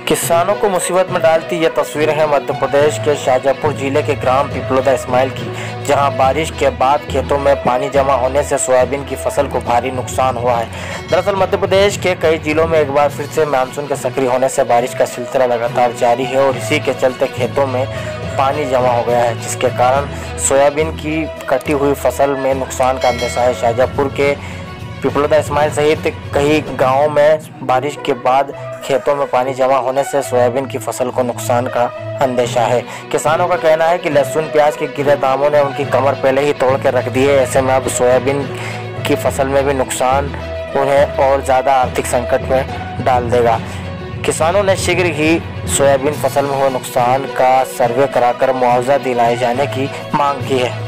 किसानों को मुसीबत में डालती ये तस्वीर है मध्य प्रदेश के शाहजहाँपुर जिले के ग्राम पिपलोदा इस्माइल की, जहां बारिश के बाद खेतों में पानी जमा होने से सोयाबीन की फसल को भारी नुकसान हुआ है। दरअसल मध्य प्रदेश के कई जिलों में एक बार फिर से मानसून के सक्रिय होने से बारिश का सिलसिला लगातार जारी है और इसी के चलते खेतों में पानी जमा हो गया है, जिसके कारण सोयाबीन की कटी हुई फसल में नुकसान का अंदेशा है। शाहजहाँपुर के पिपलोदा इस्माइल सहित कई गाँवों में बारिश के बाद खेतों में पानी जमा होने से सोयाबीन की फसल को नुकसान का अंदेशा है। किसानों का कहना है कि लहसुन प्याज के गिरे दामों ने उनकी कमर पहले ही तोड़ के रख दी है। ऐसे में अब सोयाबीन की फसल में भी नुकसान उन्हें और ज़्यादा आर्थिक संकट में डाल देगा। किसानों ने शीघ्र ही सोयाबीन फसल में हुए नुकसान का सर्वे कराकर मुआवजा दिलाए जाने की मांग की है।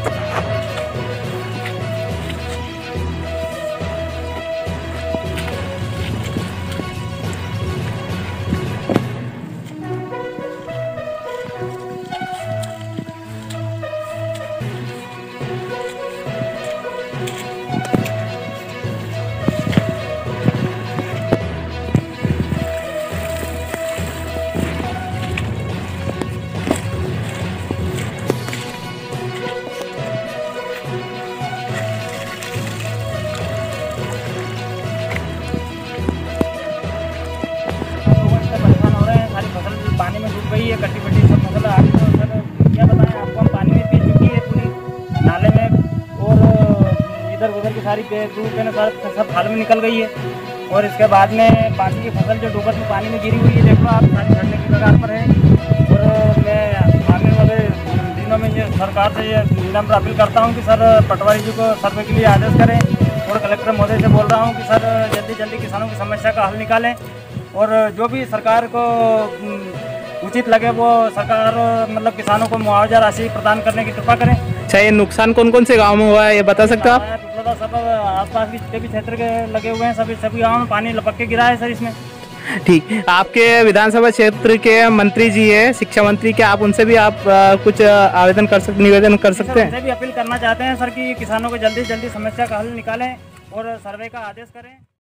पानी में डूब गई है, कटी बटी सब फसल आगे तो सर क्या बताएं आपको, हम पानी में पी चुकी है पूरी नाले में, और इधर उधर की सारी सब खाल में निकल गई है। और इसके बाद में बाकी की फसल जो डूबत में पानी में गिरी हुई है, देखो आप, सारी झड़ने की कगार पर है। और मैं आने वाले दिनों में ये सरकार से ये नम्र अपील करता हूँ कि सर पटवारी जी को सर्वे के लिए आदेश करें, और कलेक्टर महोदय से बोल रहा हूँ कि सर जल्दी किसानों की समस्या का हल निकालें, और जो भी सरकार को उचित लगे वो सरकार मतलब किसानों को मुआवजा राशि प्रदान करने की कृपा करें। अच्छा, ये नुकसान कौन कौन से गांव में हुआ है ये बता सकते हो आप? पिपलोदा सब आसपास के जितने भी क्षेत्र के लगे हुए हैं, सभी गाँव में पानी लपक के गिरा है सर इसमें। ठीक, आपके विधानसभा क्षेत्र के मंत्री जी है, शिक्षा मंत्री, क्या आप उनसे भी आप कुछ आवेदन कर सकते, निवेदन कर सकते हैं? उनसे भी अपील करना चाहते हैं सर कि किसानों को जल्दी समस्या का हल निकालें और सर्वे का आदेश करें।